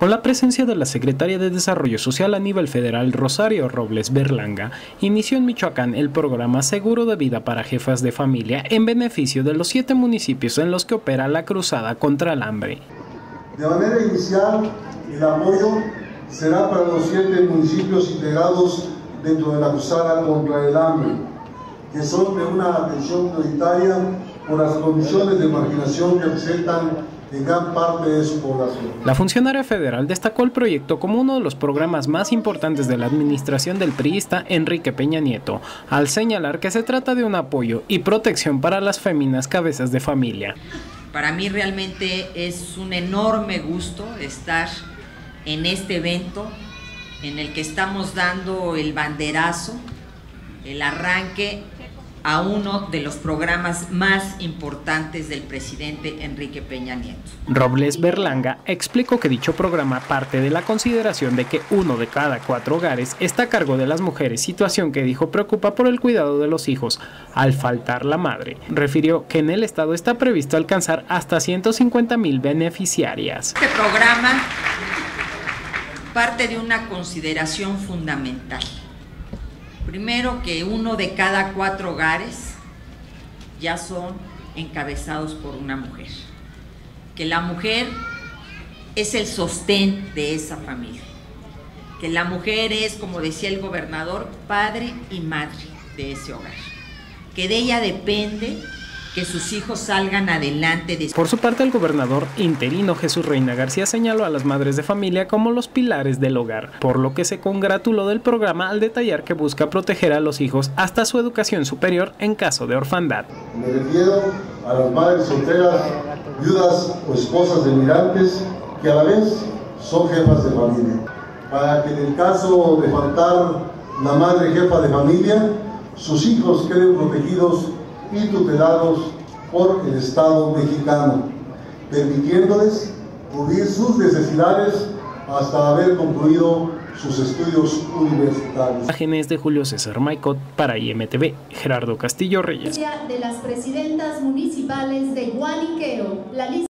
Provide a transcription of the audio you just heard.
Con la presencia de la secretaria de Desarrollo Social a nivel federal, Rosario Robles Berlanga, inició en Michoacán el programa Seguro de Vida para Jefas de Familia en beneficio de los 7 municipios en los que opera la Cruzada contra el Hambre. De manera inicial, el apoyo será para los 7 municipios integrados dentro de la Cruzada contra el Hambre, que son de una atención prioritaria por las condiciones de marginación que presentan en gran parte de su población. La funcionaria federal destacó el proyecto como uno de los programas más importantes de la administración del priista Enrique Peña Nieto, al señalar que se trata de un apoyo y protección para las féminas cabezas de familia. Para mí realmente es un enorme gusto estar en este evento en el que estamos dando el banderazo, el arranque a uno de los programas más importantes del presidente Enrique Peña Nieto. Robles Berlanga explicó que dicho programa parte de la consideración de que 1 de cada 4 hogares está a cargo de las mujeres, situación que dijo preocupa por el cuidado de los hijos al faltar la madre. Refirió que en el estado está previsto alcanzar hasta 150,000 beneficiarias. Este programa parte de una consideración fundamental. Primero, que 1 de cada 4 hogares ya son encabezados por una mujer. Que la mujer es el sostén de esa familia. Que la mujer es, como decía el gobernador, padre y madre de ese hogar. Que de ella depende que sus hijos salgan adelante. Por su parte, el gobernador interino Jesús Reina García señaló a las madres de familia como los pilares del hogar, por lo que se congratuló del programa al detallar que busca proteger a los hijos hasta su educación superior en caso de orfandad. Me refiero a las madres solteras, viudas o esposas de migrantes que a la vez son jefas de familia, para que en el caso de faltar la madre jefa de familia, sus hijos queden protegidos y tutelados por el Estado mexicano, permitiéndoles cubrir sus necesidades hasta haber concluido sus estudios universitarios. Imágenes de Julio César Maicot para IMTV, Gerardo Castillo Reyes. De las presidentas municipales de Guaniqueo, la lista